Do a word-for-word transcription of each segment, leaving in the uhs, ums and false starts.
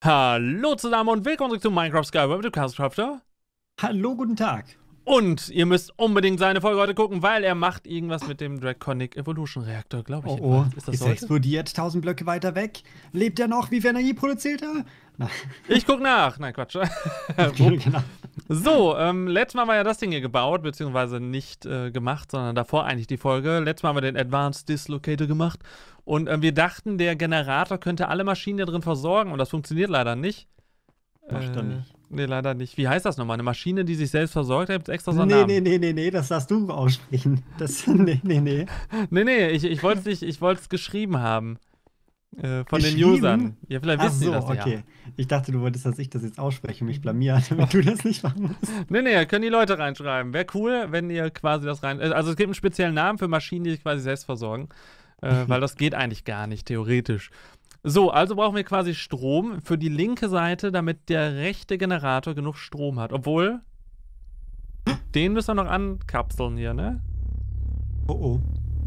Hallo zusammen und willkommen zurück zu Minecraft Skyward mit dem Castcrafter. Hallo, guten Tag. Und ihr müsst unbedingt seine Folge heute gucken, weil er macht irgendwas mit dem Draconic Evolution Reaktor, glaube ich. Oh, oh, ist das ist so? er explodiert, tausend Blöcke weiter weg. Lebt er noch? Wie viel Energie produziert er? Nein. Ich guck nach. Nein, Quatsch. Genau. So, ähm, letztes Mal war ja das Ding hier gebaut, beziehungsweise nicht äh, gemacht, sondern davor eigentlich die Folge. Letztes Mal haben wir den Advanced Dislocator gemacht. Und äh, wir dachten, der Generator könnte alle Maschinen hier drin versorgen. Und das funktioniert leider nicht. Macht er nicht. Nee, leider nicht. Wie heißt das nochmal? Eine Maschine, die sich selbst versorgt? Da gibt es extra so einen Nee, Namen. nee, nee, nee, nee, das darfst du aussprechen. Das, nee, nee, nee. Nee, nee, ich, ich wollte es ich wollt's geschrieben haben. Äh, von den Geschrieben? Usern. Ja, vielleicht Ach wissen so, die das okay. ja. Ich dachte, du wolltest, dass ich das jetzt ausspreche und mich blamieren, damit du das nicht machen musst. Nee, nee, können die Leute reinschreiben. Wäre cool, wenn ihr quasi das rein... Also es gibt einen speziellen Namen für Maschinen, die sich quasi selbst versorgen. Äh, weil das geht eigentlich gar nicht, theoretisch. So, also brauchen wir quasi Strom für die linke Seite, damit der rechte Generator genug Strom hat. Obwohl, den müssen wir noch ankapseln hier, ne? Oh,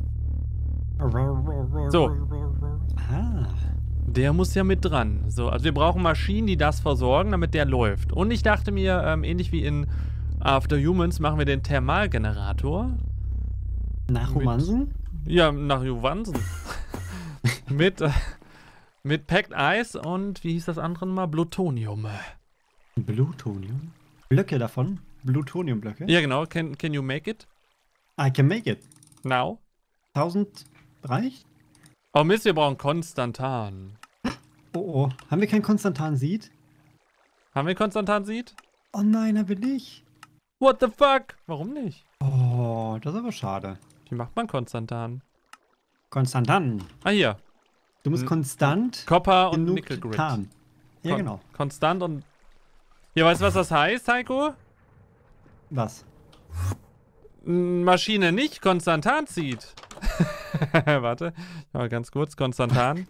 oh. So. Ah. Der muss ja mit dran. So, also wir brauchen Maschinen, die das versorgen, damit der läuft. Und ich dachte mir, ähm, ähnlich wie in After Humans, machen wir den Thermalgenerator. Nach Romansen? Ja, nach Juwansen. mit, äh, mit Packed Ice und, wie hieß das andere mal? Plutonium. Plutonium? Blöcke davon? Plutoniumblöcke? Ja, genau. Can, can you make it? I can make it. Now? tausend reicht? Oh Mist, wir brauchen Konstantan. Oh, oh. Haben wir kein Konstantan-Seed? Haben wir Konstantan-Seed? Oh nein, haben wir nicht. What the fuck? Warum nicht? Oh, das ist aber schade. Wie macht man Konstantan? Konstantan. Ah, hier. Du musst N konstant Copper und genug Nickel Grid. Tarn. Ja, Kon genau. Konstant und... Ja, weißt du, was das heißt, Heiko? Was? N Maschine nicht Konstantan zieht. Warte, mal ganz kurz. Konstantan.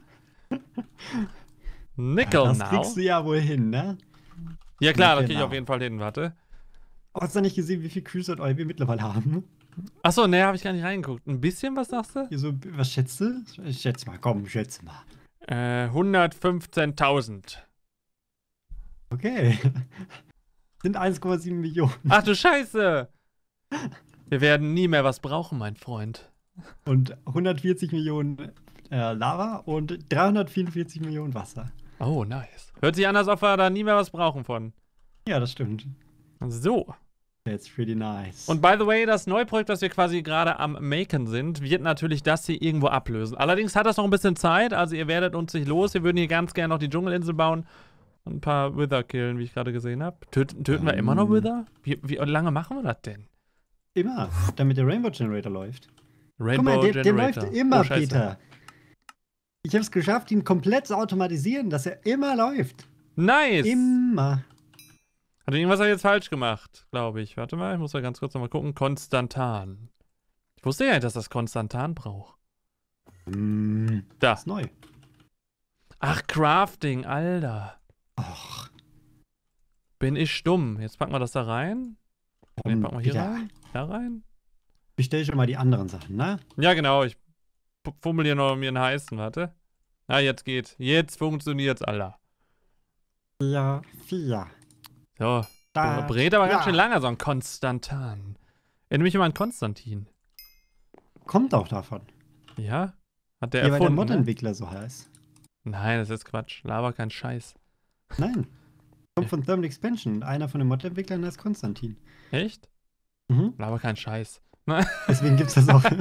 Nickel Das now. kriegst du ja wohl hin, ne? Ja klar, da Nickel krieg ich now. auf jeden Fall hin, warte. Oh, hast du nicht gesehen, wie viel Cruise Oil wir mittlerweile haben? Achso, ne, habe ich gar nicht reingeguckt. Ein bisschen, was sagst du? Hier so, was schätzt du? Schätz mal, komm, schätze mal. Äh, hundertfünfzehntausend. Okay. Sind eins Komma sieben Millionen. Ach du Scheiße! Wir werden nie mehr was brauchen, mein Freund. Und hundertvierzig Millionen äh, Lava und dreihundertvierundvierzig Millionen Wasser. Oh, nice. Hört sich an, als ob wir da nie mehr was brauchen von. Ja, das stimmt. So. That's pretty nice. Und by the way, das neue Projekt, das wir quasi gerade am Maken sind, wird natürlich das hier irgendwo ablösen. Allerdings hat das noch ein bisschen Zeit, also ihr werdet uns nicht los. Wir würden hier ganz gerne noch die Dschungelinsel bauen und ein paar Wither killen, wie ich gerade gesehen habe. Töten, töten wir ähm. immer noch Wither? Wie, wie lange machen wir das denn? Immer, damit der Rainbow Generator läuft. Rainbow Guck mal, der, der Generator. läuft immer, Oh, Scheiße. Peter. Ich habe es geschafft, ihn komplett zu automatisieren, dass er immer läuft. Nice! Immer. Hat irgendwas jetzt falsch gemacht, glaube ich. Warte mal, ich muss mal ganz kurz nochmal gucken. Konstantan. Ich wusste ja nicht, dass das Konstantan braucht. Mm, Da. ist neu. Ach, Crafting, Alter. Och. Bin ich stumm. Jetzt packen wir das da rein. Ne, Ähm, packen wir hier ja. rein. Da rein. Bestell schon mal die anderen Sachen, ne? Ja, genau. Ich pu- fummel hier noch mir einen heißen. Warte. Ah, jetzt geht. Jetzt funktioniert's, Alter. Ja, vier. So. Da, Brät aber ganz ja. schön lange, so ein Konstantan. Erinnere mich immer an Konstantin. Kommt auch davon. Ja? Hat der Ja, weil der erfunden, ne? Mod-Entwickler so heißt. Nein, das ist Quatsch. Laber kein Scheiß. Nein. Kommt von Thermal Expansion. Einer von den Mod-Entwicklern heißt Konstantin. Echt? Mhm. Laber kein Scheiß. Deswegen gibt's das auch.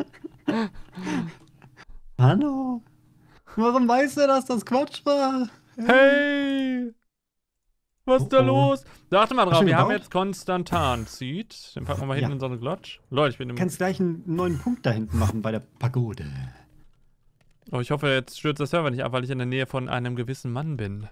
Hallo. Warum weißt du, dass das Quatsch war? Hey! Was ist da Oh, oh. los? Da achte mal Hast drauf, du wir haben gebaut? jetzt Konstantan-Seed. Den packen wir mal hinten Ja. in so eine Glotsch. Leute, ich bin im... Du kannst gleich einen neuen Punkt da hinten machen bei der Pagode. Oh, ich hoffe, jetzt stürzt der Server nicht ab, weil ich in der Nähe von einem gewissen Mann bin.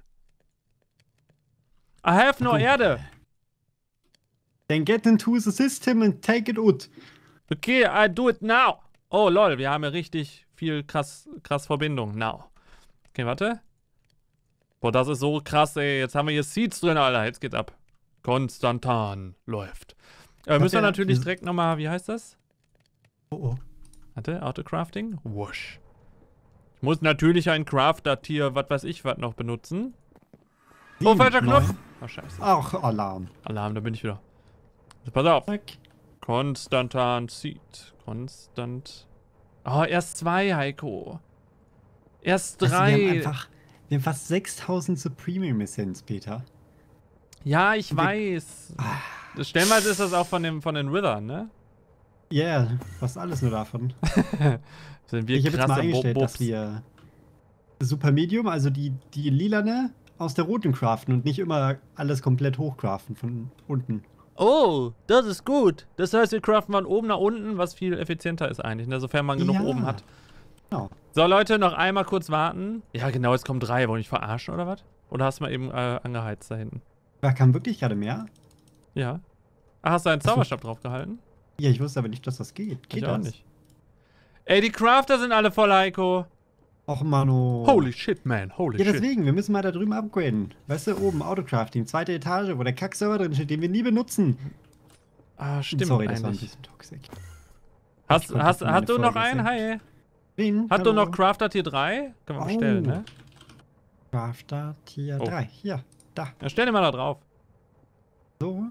I have no Pagode. Erde! Then get into the system and take it out. Okay, I do it now! Oh, lol, wir haben ja richtig viel krass, krass Verbindung. Now. Okay, warte. Boah, das ist so krass, ey. Jetzt haben wir hier Seeds drin, Alter. Jetzt geht's ab. Konstantan läuft. Äh, müssen wir der- natürlich wir- direkt nochmal, wie heißt das? Oh, oh. Warte, Autocrafting? Wusch. Ich muss natürlich ein Crafter-Tier, was weiß ich, was noch benutzen. Oh, Sieben, falscher Knopf. neun. Oh, scheiße. Ach, Alarm. Alarm, da bin ich wieder. Also, pass auf. Zack. Konstantan Seed. Konstant. Oh, erst zwei, Heiko. Erst Also, wir drei. haben einfach, wir haben fast sechstausend Supreme-Essenz, Peter. Ja, ich Und wir- weiß. Ah. Das Stellenweise ist das auch von, dem, von den Withern, ne? Ja, yeah, fast alles nur davon. Sind wir Ich habe jetzt mal krasse eingestellt, Bobs. dass wir Super Medium, also die, die lilane, aus der roten craften und nicht immer alles komplett hochcraften von unten. Oh, das ist gut. Das heißt, wir craften von oben nach unten, was viel effizienter ist eigentlich, ne? Sofern man genug Ja. oben hat. Genau. So, Leute, noch einmal kurz warten. Ja, genau, jetzt kommen drei. Wollen wir nicht verarschen, oder was? Oder hast du mal eben äh, angeheizt da hinten? Da kam wirklich gerade mehr. Ja. Ach, hast du einen Ach so. Zauberstab draufgehalten? Ja, ich wusste aber nicht, dass das geht. Geht Ich das? auch nicht. Ey, die Crafter sind alle voll, Heiko. Och, Mano. Holy shit, man. Holy Ja, shit. deswegen, wir müssen mal da drüben upgraden. Weißt du, oben Autocrafting, zweite Etage, wo der Kackserver drin steht, den wir nie benutzen. Ah, stimmt Sorry, das war ein eigentlich. bisschen toxisch. Hast, Ich konnte hast, für meine hast du noch Folge einen? sehen. Hi. Wen? Hast du Hallo? noch Crafter Tier drei? Können wir bestellen, Oh. ne? Crafter Tier Oh. drei. Hier, da. Ja, stell den mal da drauf. So.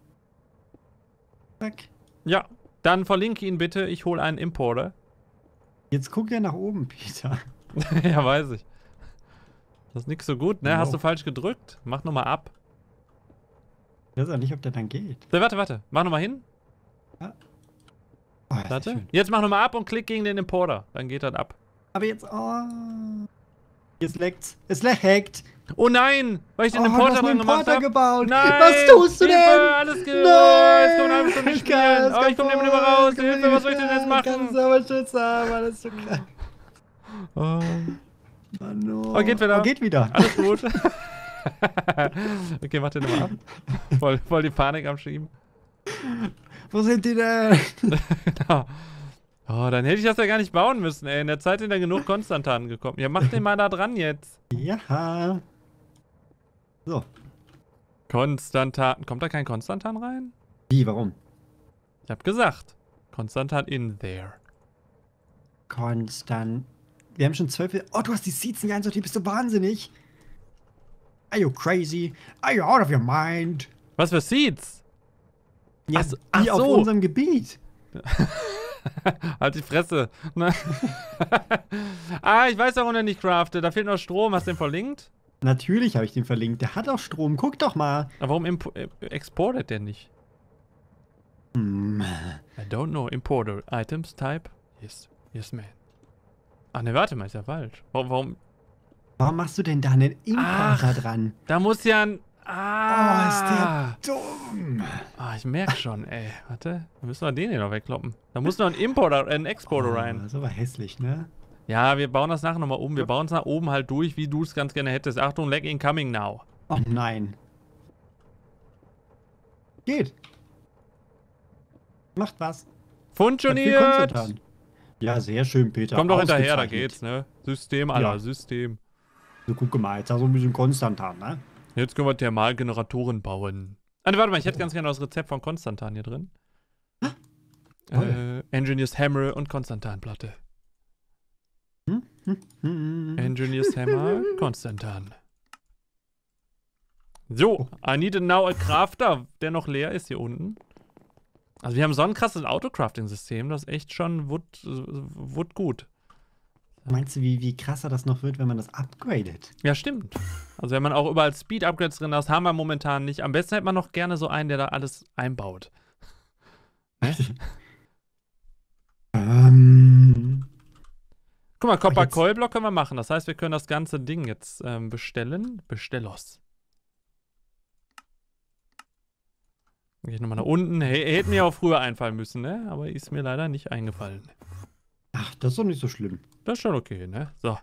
Zack. Ja, dann verlinke ihn bitte. Ich hole einen Importer. Jetzt guck ja nach oben, Peter. Ja, weiß ich. Das ist nix so gut, ne? No. Hast du falsch gedrückt? Mach nochmal ab. Ich weiß auch nicht, ob der dann geht. So, warte, warte. Mach nochmal hin. Oh, das ist Warte. schön. Jetzt mach nochmal ab und klick gegen den Importer. Dann geht das ab. Aber jetzt, oh. Jetzt leckt's. Es leckt. Oh nein! Weil ich den Oh, du Importer hast einen dran gemacht Importer habe. gebaut. Nein! Was tust du Hilfe, denn? Alles gut! Nein! Jetzt kommt eine halbe Stunde Ich spielen. kann- Oh, ich komm nicht mehr raus. Hilfe, was soll ich denn jetzt Kannst machen? du aber Schutz haben, alles so krass. Oh, Mano. Oh, geht wieder. Oh, geht wieder. alles gut. Okay, mach den nochmal ab. Voll, voll die Panik am Schieben. Wo sind die denn? Genau. Oh, dann hätte ich das ja gar nicht bauen müssen, ey. In der Zeit sind da genug Konstantanen gekommen. Ja, mach den mal da dran jetzt. Ja. So. Konstantan. Kommt da kein Konstantan rein? Wie, warum? Ich hab gesagt. Konstantan in there. Konstant. Wir haben schon zwölf. Oh, du hast die Seeds nicht einsortiert. Bist du wahnsinnig? Are you crazy? Are you out of your mind? Was für Seeds? Ja, Ach so- die ach auf so. unserem Gebiet. Halt die Fresse. Ne? Ah, ich weiß, warum er nicht craftet. Da fehlt noch Strom. Hast du den verlinkt? Natürlich habe ich den verlinkt. Der hat auch Strom. Guck doch mal. Aber warum impo- äh, exportet der nicht? Hm. I don't know. Importer. Items, Type. Yes. Yes, man. Ach ne, warte mal. Ist ja falsch. Warum? warum? Warum machst du denn da einen Importer Ach. dran? Da muss ja ein... Oh, Ah. ist der dumm. Ah, ich merke schon, ey. Warte. Dann müssen wir den hier noch wegkloppen. Da muss noch ein Importer, äh, ein Exporter Oh, rein. das war hässlich, ne? Ja, wir bauen das nachher nochmal um. Wir bauen es nach oben halt durch, wie du es ganz gerne hättest. Achtung, lag incoming now. Oh nein. Geht. Macht was. Hat viel Funktioniert! Konstantan. Ja, sehr schön, Peter. Komm doch hinterher, da Ausgezeichnet. geht's, ne? System, Alter, Ja. System. So, guck mal, jetzt hast du ein bisschen Konstantan, ne? Jetzt können wir Thermalgeneratoren bauen. Ah, ne, warte mal, ich hätte ganz gerne das Rezept von Konstantan hier drin. Äh, Engineers Hammer und Konstantanplatte. Hm? Hm? Hm? Engineers Hammer, Konstantan. So, I need now a Crafter, der noch leer ist hier unten. Also wir haben so ein krasses Autocrafting-System, das ist echt schon Wood, Wood gut. Meinst du, wie, wie krasser das noch wird, wenn man das upgradet? Ja, stimmt. Also wenn man auch überall Speed-Upgrades drin hat, haben wir momentan nicht. Am besten hätte man noch gerne so einen, der da alles einbaut. Ne? ähm. Guck mal, Copper jetzt- Coil Block können wir machen. Das heißt, wir können das ganze Ding jetzt ähm, bestellen. Bestellos. Gehe ich nochmal nach unten. Hey, hätte mir auch früher einfallen müssen, ne? Aber ist mir leider nicht eingefallen. Ach, das ist doch nicht so schlimm. Das ist schon okay, ne? So.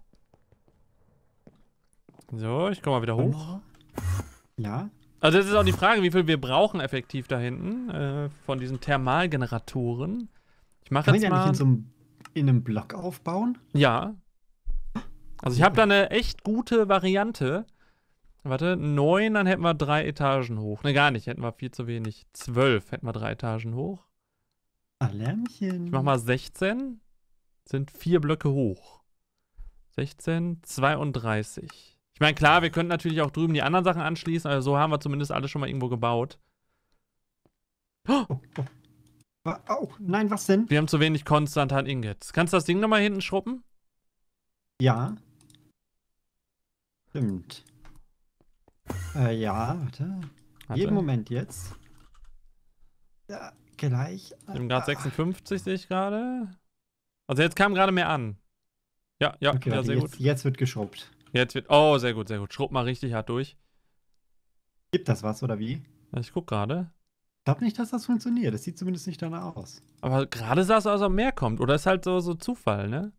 So, ich komme mal wieder hoch. Ja? Also das ist auch die Frage, wie viel wir brauchen effektiv da hinten äh, von diesen Thermalgeneratoren. Ich mache Kann man jetzt die eigentlich mal... in so einem, in einem Block aufbauen? Ja. Also ich habe da eine echt gute Variante. Warte, neun, dann hätten wir drei Etagen hoch. Ne, gar nicht, hätten wir viel zu wenig. Zwölf hätten wir drei Etagen hoch. Alarmchen. Ich mach mal sechzehn. Sind vier Blöcke hoch. sechzehn, zweiunddreißig. Ich Ich meine, klar, wir könnten natürlich auch drüben die anderen Sachen anschließen, also so haben wir zumindest alles schon mal irgendwo gebaut. Oh, oh. Oh, nein, was denn? Wir haben zu wenig Konstantan Ingots. Kannst du das Ding nochmal hinten schruppen? Ja. Stimmt. Äh, ja, warte. Warte. Jeden Moment jetzt. Ja, gleich. Wir haben gerade sechsundfünfzig, sehe ich gerade. Also jetzt kam gerade mehr an. Ja, ja, Okay, ja warte, sehr jetzt, gut. jetzt wird geschrubbt. Jetzt wird. Oh, sehr gut, sehr gut. Schrubb mal richtig hart durch. Gibt das was, oder wie? Ja, ich guck gerade. Ich glaube nicht, dass das funktioniert. Das sieht zumindest nicht danach aus. Aber gerade sah es aus, als ob mehr kommt. Oder ist halt so, so Zufall, ne?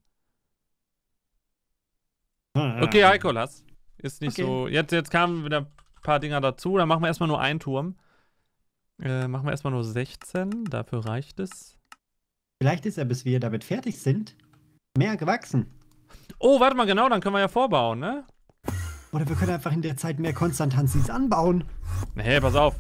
Okay, Heiko, lass. Ist nicht Okay. so. Jetzt, jetzt kamen wieder ein paar Dinger dazu. Dann machen wir erstmal nur einen Turm. Äh, machen wir erstmal nur sechzehn. Dafür reicht es. Vielleicht ist er, bis wir damit fertig sind, mehr gewachsen. Oh, warte mal, genau, dann können wir ja vorbauen, ne? Oder wir können einfach in der Zeit mehr Konstantanzis anbauen. Hey, pass auf.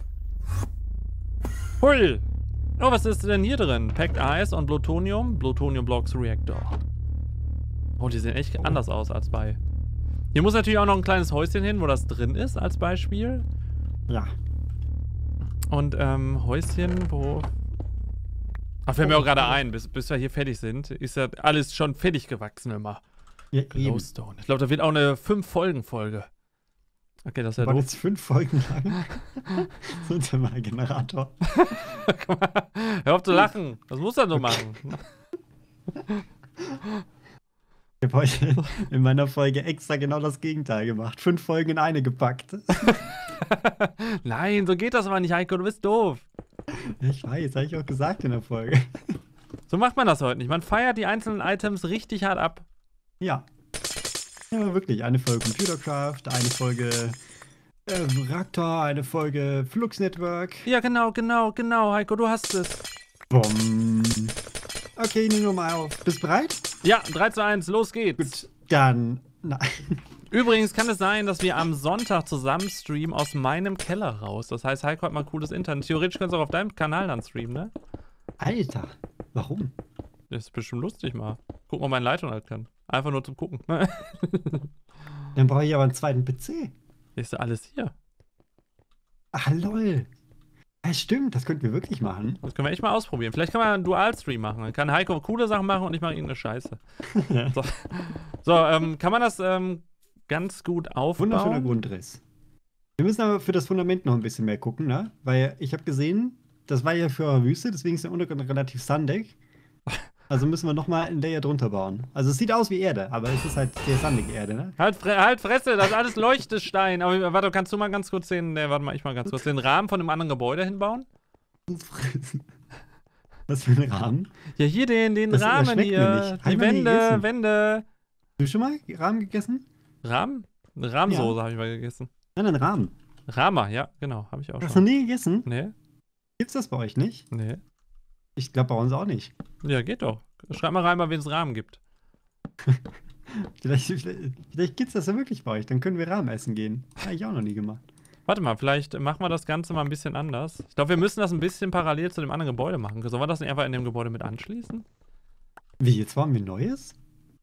Hui. Oh, was ist denn hier drin? Packed Ice und Plutonium. Plutonium Blocks Reactor. Oh, die sehen echt anders aus als bei. Hier muss natürlich auch noch ein kleines Häuschen hin, wo das drin ist, als Beispiel. Ja. Und, ähm, Häuschen, wo... Ach, fällt mir auch gerade ein, bis, bis wir hier fertig sind, ist ja alles schon fertig gewachsen immer. Ja, eben. Glowstone. Ich glaube, da wird auch eine fünf-Folgen-Folge. Okay, das ist ja War doof. jetzt fünf Folgen lang. So unser mal Generator. Guck mal, hör auf zu lachen. Das muss er nur machen. Ich habe heute in meiner Folge extra genau das Gegenteil gemacht. Fünf Folgen in eine gepackt. Nein, so geht das aber nicht, Heiko. Du bist doof. Ich weiß, habe ich auch gesagt in der Folge. So macht man das heute nicht. Man feiert die einzelnen Items richtig hart ab. Ja. Ja, wirklich. Eine Folge Computercraft, eine Folge äh, Raktor, eine Folge Flux Network. Ja, genau, genau, genau, Heiko, du hast es. Bumm. Okay, nehmen wir mal auf. Bist bereit? Ja, drei zu eins, los geht's. Gut, dann. Nein. Übrigens kann es sein, dass wir am Sonntag zusammen streamen aus meinem Keller raus. Das heißt, Heiko hat mal cooles Internet. Theoretisch kannst du auch auf deinem Kanal dann streamen, ne? Alter, warum? Das ist bestimmt lustig mal. Guck mal, meine Leitung halt kann. Einfach nur zum Gucken. Dann brauche ich aber einen zweiten P C. Ist ja alles hier. Ah, lol. Ja, stimmt, das könnten wir wirklich machen. Das können wir echt mal ausprobieren. Vielleicht kann man einen Dual-Stream machen. Dann kann Heiko coole Sachen machen und ich mache irgendeine Scheiße. So, so ähm, kann man das ähm, ganz gut aufbauen? Wunderschöner Grundriss. Wir müssen aber für das Fundament noch ein bisschen mehr gucken, ne? Weil ich habe gesehen, das war ja für Wüste, deswegen ist der Untergrund relativ sandig. Also müssen wir nochmal ein Layer drunter bauen. Also es sieht aus wie Erde, aber es ist halt sehr sandige Erde, ne? Halt, Fre halt Fresse, das ist alles Leuchtestein. Aber warte, kannst du mal ganz kurz den, äh, warte mal, ich mal ganz kurz den Rahmen von dem anderen Gebäude hinbauen? Was für ein Rahmen? Ja, hier den, den Das Rahmen schmeckt mir hier. nicht. Die Haben wir nie Wände, gegessen? Wände. Hast du schon mal Rahmen gegessen? Rahmen? Eine Rahmsoße habe ich mal gegessen. Nein, ein Rahmen. Rama, ja, genau, habe ich auch Hast du schon. noch nie gegessen? Nee, Gibt's das bei euch nicht? nee. Ich glaube bei uns auch nicht. Ja, geht doch. Schreib mal rein, mal wen es Rahmen gibt. Vielleicht, vielleicht, vielleicht gibt's das ja wirklich bei euch. Dann können wir Rahmen essen gehen. Habe ich auch noch nie gemacht. Warte mal, vielleicht machen wir das Ganze mal ein bisschen anders. Ich glaube, wir müssen das ein bisschen parallel zu dem anderen Gebäude machen. Sollen wir das nicht einfach in dem Gebäude mit anschließen? Wie, jetzt wollen wir Neues?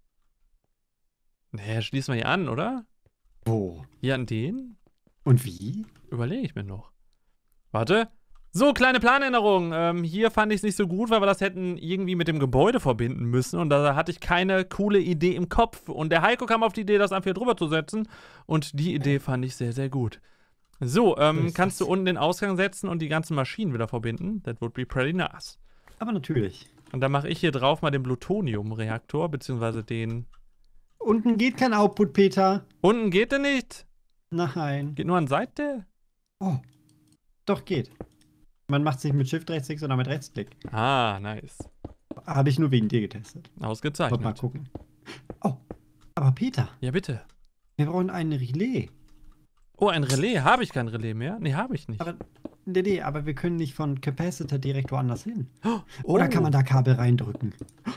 Nee, schließen wir hier an, oder? Wo? Hier an den? Und wie? Überlege ich mir noch. Warte. So, kleine Planänderung. Ähm, hier fand ich es nicht so gut, weil wir das hätten irgendwie mit dem Gebäude verbinden müssen. Und da hatte ich keine coole Idee im Kopf. Und der Heiko kam auf die Idee, das einfach hier drüber zu setzen. Und die Idee fand ich sehr, sehr gut. So, ähm, kannst du unten den Ausgang setzen und die ganzen Maschinen wieder verbinden? That would be pretty nice. Aber natürlich. Und dann mache ich hier drauf mal den Plutonium-Reaktor, beziehungsweise den... Unten geht kein Output, Peter. Unten geht der nicht. Nein. Geht nur an Seite. Oh. Doch, geht. Man macht sich mit Shift Rechtsklick oder mit Rechtsklick. Ah, nice. Habe ich nur wegen dir getestet. Wollt mal Ausgezeichnet. gucken. Oh. Aber Peter, Ja, bitte. wir brauchen ein Relais. Oh, ein Relais. Habe ich kein Relais mehr? Nee, habe ich nicht. Aber, nee, nee, aber wir können nicht von Capacitor direkt woanders hin. Oh. Oder kann man da Kabel reindrücken?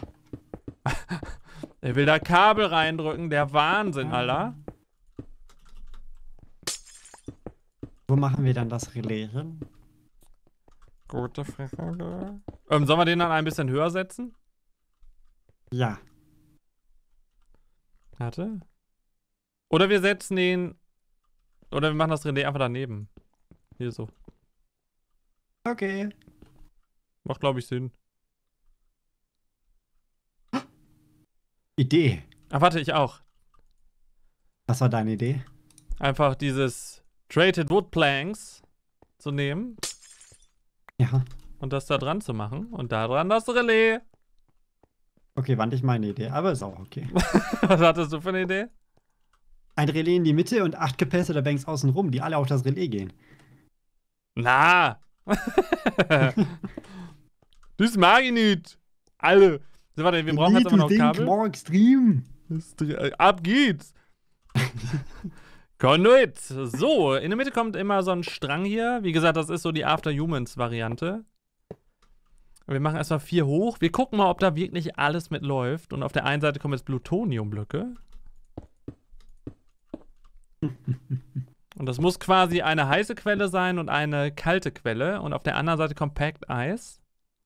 Er will da Kabel reindrücken. Der Wahnsinn, Alter. Wo machen wir dann das Relais hin? Gute Frage. Ähm, sollen wir den dann ein bisschen höher setzen? Ja. Warte. Oder wir setzen den. Oder wir machen das Relais einfach daneben. Hier so. Okay. Macht, glaube ich, Sinn. Idee. Ach, warte, ich auch. Was war deine Idee? Einfach dieses Traded Wood Planks zu nehmen. Ja. Und das da dran zu machen. Und da dran das Relais. Okay, war nicht meine Idee, aber ist auch okay. Was hattest du für eine Idee? Ein Relais in die Mitte und acht Capacitor Banks außenrum, die alle auf das Relais gehen. Na! Das mag ich nicht. Alle. So, warte, wir brauchen jetzt aber noch Kabel. More extrem. Ab geht's. Conduit. So, in der Mitte kommt immer so ein Strang hier. Wie gesagt, das ist so die After Humans Variante. Wir machen erstmal vier hoch. Wir gucken mal, ob da wirklich alles mitläuft. Und auf der einen Seite kommen jetzt Plutoniumblöcke. Und das muss quasi eine heiße Quelle sein und eine kalte Quelle. Und auf der anderen Seite kommt Packed Ice.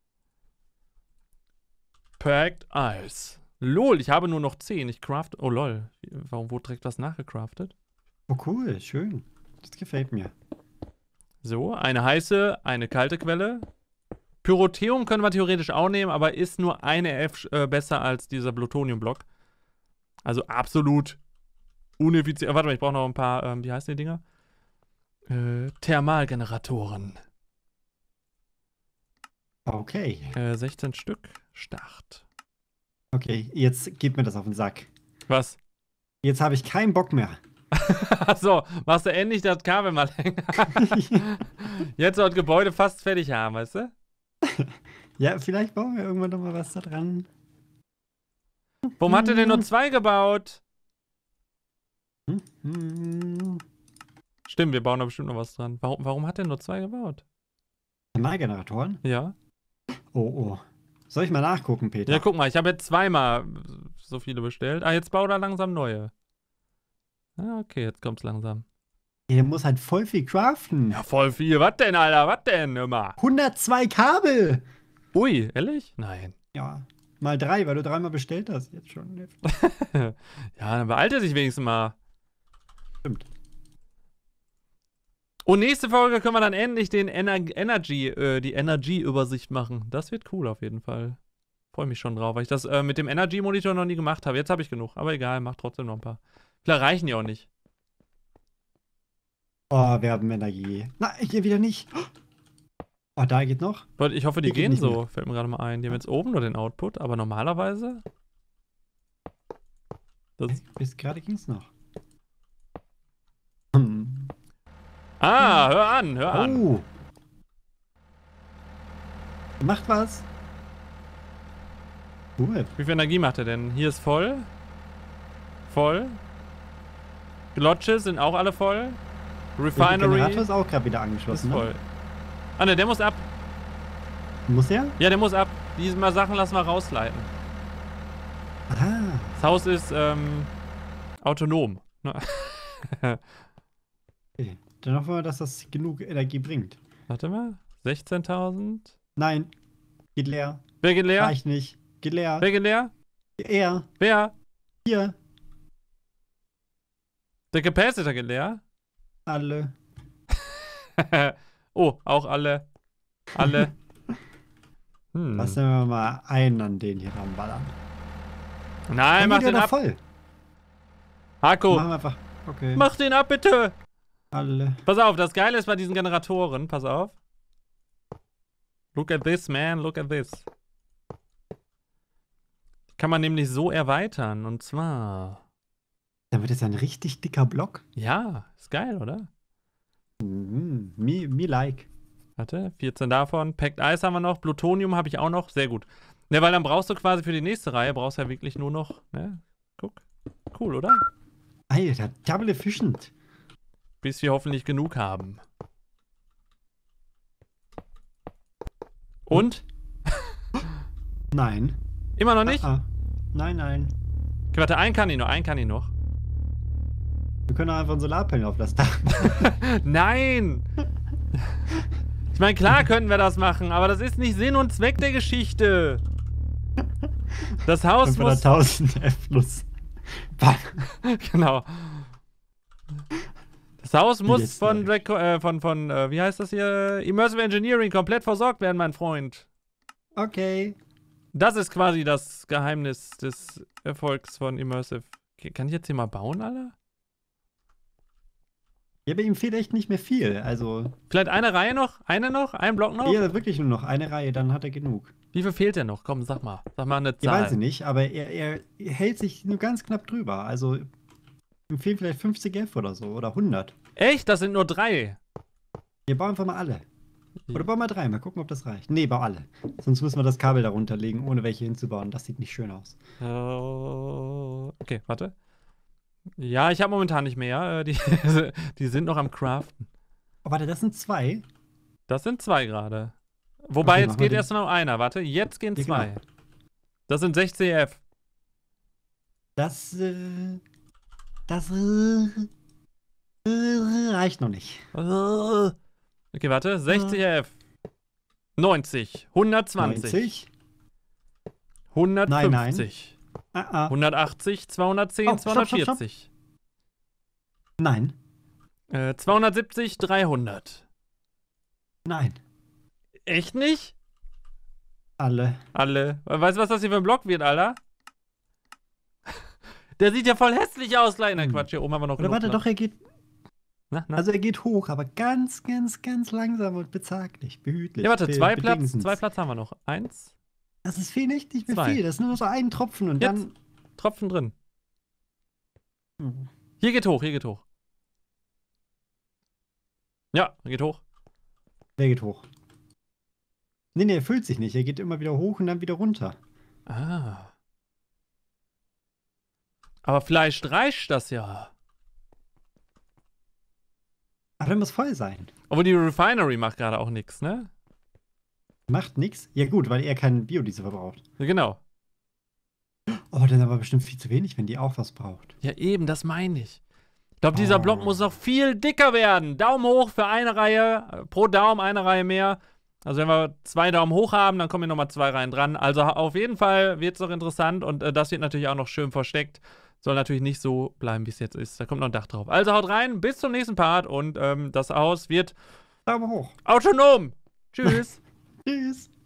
Packed Ice. Lol, ich habe nur noch zehn. Ich craft. Oh lol. Warum wurde direkt was nachgecraftet? Oh cool, schön. Das gefällt mir. So, eine heiße, eine kalte Quelle. Pyrotheum können wir theoretisch auch nehmen, aber ist nur eine F äh, besser als dieser Plutoniumblock. Also absolut uneffizient. Warte mal, ich brauche noch ein paar, ähm, wie heißen die Dinger? Äh, Thermalgeneratoren. Okay. Äh, sechzehn Stück. Start. Okay, jetzt gib mir das auf den Sack. Was? Jetzt habe ich keinen Bock mehr. Achso, machst du endlich das Kabel mal länger. Jetzt soll das Gebäude fast fertig haben, weißt du? Ja, vielleicht bauen wir irgendwann noch mal was da dran. Warum hat er denn nur zwei gebaut? Hm. Stimmt, wir bauen da bestimmt noch was dran. Warum, warum hat er nur zwei gebaut? Thermalgeneratoren? Ja. Oh, oh. Soll ich mal nachgucken, Peter? Ja, guck mal, ich habe jetzt zweimal so viele bestellt. Ah, jetzt bau da langsam neue. Ah, okay, jetzt kommt's langsam. Der muss halt voll viel craften. Ja, voll viel. Was denn, Alter? Was denn immer? hundertzwei Kabel! Ui, ehrlich? Nein. Ja, mal drei, weil du dreimal bestellt hast. Jetzt schon. Ja, dann bealte dich wenigstens mal. Stimmt. Und nächste Folge können wir dann endlich den Ener Energy, äh, die Energy-Übersicht machen. Das wird cool auf jeden Fall. Freue mich schon drauf, weil ich das äh, mit dem Energy-Monitor noch nie gemacht habe. Jetzt habe ich genug, aber egal, mach trotzdem noch ein paar. Vielleicht reichen die auch nicht. Oh, wir haben Energie. Nein, hier wieder nicht. Oh, da geht noch. Ich hoffe, die Hier geht gehen nicht so. mehr. Fällt mir gerade mal ein. Die haben jetzt oben nur den Output, aber normalerweise. Das Bis gerade ging es noch. Hm. ah, hör an, hör an. Oh. Macht was. Cool. Wie viel Energie macht er denn? Hier ist voll. Voll. Glotches sind auch alle voll. Der Refinery Generator ist auch gerade wieder ist angeschlossen. voll. Ne? Ah ne, der muss ab. Muss er? Ja, der muss ab. Diesmal Sachen lassen wir rausleiten. Ah. Das Haus ist ähm, autonom. Ne? Okay. Dann hoffen wir, dass das genug Energie bringt. Warte mal. sechzehntausend. Nein. Geht leer. Wer geht leer? Reicht nicht. Geht leer. Wer geht leer? Er. Wer? Hier. Der Capacitor geht leer. Alle. Oh, auch alle. Alle. Hm. Lassen wir mal einen an den hier ranballern. Nein, Dann mach geht er den doch ab. voll. Hako, Machen wir einfach. Okay. mach den ab, bitte. Alle. Pass auf, das Geile ist bei diesen Generatoren, pass auf. Look at this, man, look at this. Kann man nämlich so erweitern, und zwar... Dann wird jetzt ein richtig dicker Block. Ja, ist geil, oder? Mhm. Me, me like. Warte, vierzehn davon. Packed Ice haben wir noch. Plutonium habe ich auch noch. Sehr gut. Ne, weil dann brauchst du quasi für die nächste Reihe, brauchst du ja wirklich nur noch, ne? Guck. Cool, oder? Alter, double efficient. Bis wir hoffentlich genug haben. Und? Nein. Immer noch nicht? Ah, ah. Nein, nein. Okay, warte, einen kann ich noch, einen kann ich noch. Wir können einfach ein Solarpanel auf das Dach. Nein! Ich meine, klar könnten wir das machen, aber das ist nicht Sinn und Zweck der Geschichte. Das Haus muss... fünfhunderttausend F plus. Genau. Das Haus muss Jetzt von, läuft. Draco- äh, von, von äh, wie heißt das hier? Immersive Engineering komplett versorgt werden, mein Freund. Okay. Das ist quasi das Geheimnis des Erfolgs von Immersive. Okay, kann ich jetzt hier mal bauen, Alter? Ja, aber ihm fehlt echt nicht mehr viel. Also, Vielleicht eine Reihe noch? Eine noch? Ein Block noch? hier wirklich nur noch eine Reihe, dann hat er genug. Wie viel fehlt denn noch? Komm, sag mal. Sag mal eine Ich weiß ich Zahl. nicht, aber er, er hält sich nur ganz knapp drüber. Also, ihm fehlen vielleicht fünfzig F oder so oder hundert. Echt? Das sind nur drei. Wir bauen einfach mal alle. Oder bauen mal drei, mal gucken, ob das reicht. Nee, bau alle. Sonst müssen wir das Kabel darunter legen, ohne welche hinzubauen. Das sieht nicht schön aus. Oh, okay, warte. Ja, ich habe momentan nicht mehr. äh, Die, die sind noch am Craften. Oh, warte, das sind zwei. Das sind zwei gerade. Wobei, Okay, jetzt machen wir geht den- erst noch einer. Warte, jetzt gehen Ja, genau. zwei. Das sind sechzig F. Das, äh, das, äh, äh, reicht noch nicht. Okay, warte. sechzig F. neunzig. hundertzwanzig. neunzig? hundertfünfzig. Ah, ah. hundertachtzig. zweihundertzehn. Oh, stopp, stopp, stopp. zweihundertvierzig. Nein. Äh, zweihundertsiebzig. dreihundert. Nein. Echt nicht? Alle. Alle. Weißt du, was das hier für ein Block wird, Alter? Der sieht ja voll hässlich aus, gleich. Nein, Hm. Quatsch, hier oben haben wir noch Oder genug warte, Platz. doch, er geht. Na, na. Also er geht hoch, aber ganz, ganz, ganz langsam und bezaglich, behütlich. Ja, warte, be- zwei Platz, bedingensens. zwei Platz haben wir noch. Eins, Das ist viel nicht, nicht mehr Zwei. viel. Das ist nur noch so ein Tropfen und Jetzt. dann. Tropfen drin. Hm. Hier geht hoch, hier geht hoch. Ja, geht hoch. Der geht hoch. Nee, nee, er füllt sich nicht. Er geht immer wieder hoch und dann wieder runter. Ah. Aber vielleicht reicht das ja. Aber der muss voll sein. Obwohl die Refinery macht gerade auch nichts, ne? Macht nix. Ja, gut, weil er keinen Biodiesel verbraucht. Ja, genau. Oh, dann aber bestimmt viel zu wenig, wenn die auch was braucht. Ja, eben, das meine ich. Ich glaube, dieser Oh. Block muss noch viel dicker werden. Daumen hoch für eine Reihe. äh, Pro Daumen eine Reihe mehr. Also wenn wir zwei Daumen hoch haben, dann kommen hier nochmal zwei Reihen dran. Also auf jeden Fall wird es noch interessant. Und äh, das wird natürlich auch noch schön versteckt. Soll natürlich nicht so bleiben, wie es jetzt ist. Da kommt noch ein Dach drauf. Also haut rein, bis zum nächsten Part. Und ähm, das Haus wird Daumen hoch. autonom. Tschüss. Tschüss.